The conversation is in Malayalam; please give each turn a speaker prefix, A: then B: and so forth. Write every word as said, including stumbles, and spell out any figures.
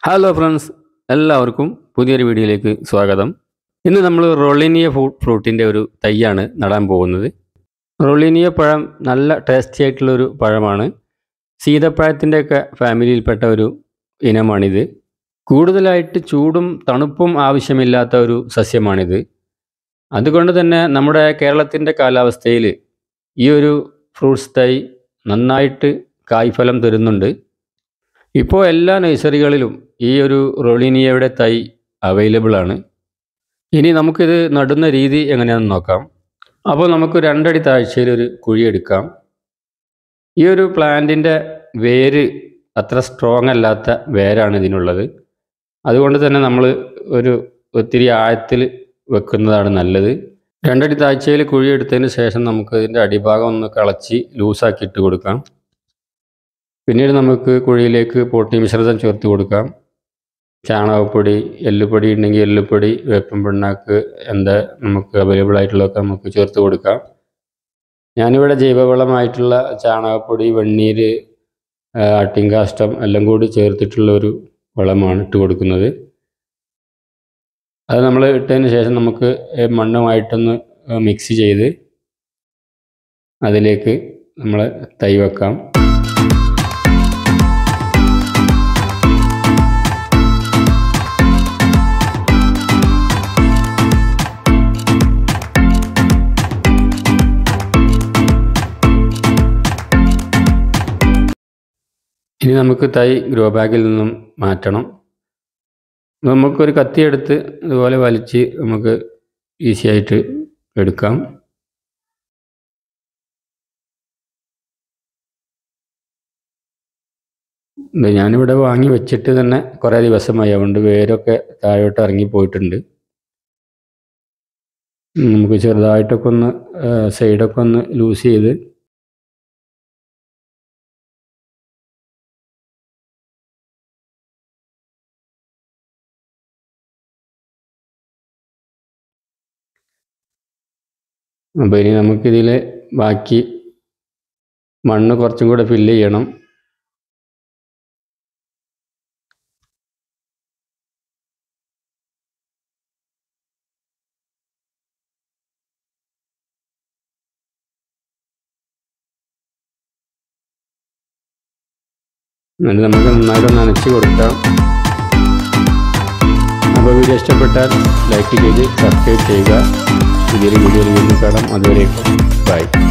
A: ഹലോ ഫ്രണ്ട്സ്, എല്ലാവർക്കും പുതിയൊരു വീഡിയോയിലേക്ക് സ്വാഗതം. ഇന്ന് നമ്മൾ റൊളീനിയ ഫ്രൂട്ടിൻ്റെ ഒരു തൈയാണ് നടാൻ പോകുന്നത്. റൊളീനിയ പഴം നല്ല ടേസ്റ്റി ആയിട്ടുള്ളൊരു പഴമാണ്. സീതപ്പഴത്തിൻ്റെയൊക്കെ ഫാമിലിയിൽപ്പെട്ട ഒരു ഇനമാണിത്. കൂടുതലായിട്ട് ചൂടും തണുപ്പും ആവശ്യമില്ലാത്ത ഒരു സസ്യമാണിത്. അതുകൊണ്ട് തന്നെ നമ്മുടെ കേരളത്തിൻ്റെ കാലാവസ്ഥയിൽ ഈ ഒരു ഫ്രൂട്ട്സ് തൈ നന്നായിട്ട് കായ്ഫലം തരുന്നുണ്ട്. ഇപ്പോൾ എല്ലാ നഴ്സറികളിലും ഈ ഒരു റൊളീനിയയുടെ തൈ അവൈലബിൾ ആണ്. ഇനി നമുക്കിത് നടുന്ന രീതി എങ്ങനെയാണെന്ന് നോക്കാം. അപ്പോൾ നമുക്ക് രണ്ടടി താഴ്ചയിൽ ഒരു കുഴി എടുക്കാം. ഈ ഒരു പ്ലാന്റിൻ്റെ വേര് അത്ര സ്ട്രോങ് അല്ലാത്ത വേരാണ് ഇതിനുള്ളത്. അതുകൊണ്ട് തന്നെ നമ്മൾ ഒരു ഒത്തിരി ആഴത്തിൽ വെക്കുന്നതാണ് നല്ലത്. രണ്ടടി താഴ്ചയിൽ കുഴി എടുത്തതിന് ശേഷം നമുക്ക് ഇതിൻ്റെ അടിഭാഗം ഒന്ന് കളച്ച് ലൂസാക്കി ഇട്ട് കൊടുക്കാം. പിന്നീട് നമുക്ക് കുഴിയിലേക്ക് പോട്ടി മിശ്രിതം ചേർത്ത് കൊടുക്കാം. ചാണകപ്പൊടി, എല്ലുപൊടി ഉണ്ടെങ്കിൽ എല്ലുപൊടി, വേപ്പിൻ പിണ്ണാക്ക്, എന്താ നമുക്ക് അവൈലബിൾ ആയിട്ടുള്ളതൊക്കെ നമുക്ക് ചേർത്ത് കൊടുക്കാം. ഞാനിവിടെ ജൈവവളമായിട്ടുള്ള ചാണകപ്പൊടി, വെണ്ണീര്, ആട്ടിൻകാഷ്ടം എല്ലാം കൂടി ചേർത്തിട്ടുള്ളൊരു വളമാണ് ഇട്ട് കൊടുക്കുന്നത്. അത് നമ്മൾ ഇട്ടതിന് ശേഷം നമുക്ക് മണ്ണുമായിട്ടൊന്ന് മിക്സ് ചെയ്ത് അതിലേക്ക് നമ്മൾ തൈ വെക്കാം. ഇനി നമുക്ക് തൈ ഗ്രോ ബാഗിൽ നിന്നും മാറ്റണം. നമുക്കൊരു കത്തിയെടുത്ത് ഇതുപോലെ വലിച്ച് നമുക്ക് ഈസി ആയിട്ട് എടുക്കാം. ഞാനിവിടെ വാങ്ങി വെച്ചിട്ട് തന്നെ കുറേ ദിവസമായി, അതുകൊണ്ട് വേരൊക്കെ താഴോട്ട് ഇറങ്ങിപ്പോയിട്ടുണ്ട്. നമുക്ക് ചെറുതായിട്ടൊക്കെ ഒന്ന് സൈഡൊക്കെ ഒന്ന് ലൂസ് ചെയ്ത് അപ്പോൾ ഇനി നമുക്കിതിൽ ബാക്കി മണ്ണ് കുറച്ചും കൂടെ ഫില്ല് ചെയ്യണം. എന്നിട്ട് നമുക്ക് നന്നായിട്ട് നനച്ച് കൊടുക്കാം. അപ്പോൾ വീഡിയോ ഇഷ്ടപ്പെട്ടാൽ ലൈക്ക് ചെയ്ത് സബ്സ്ക്രൈബ് ചെയ്യുക. പുതിയൊരു വീഡിയോയിൽ വീണ്ടും കാണാം. അതുവരേക്കും ബൈ.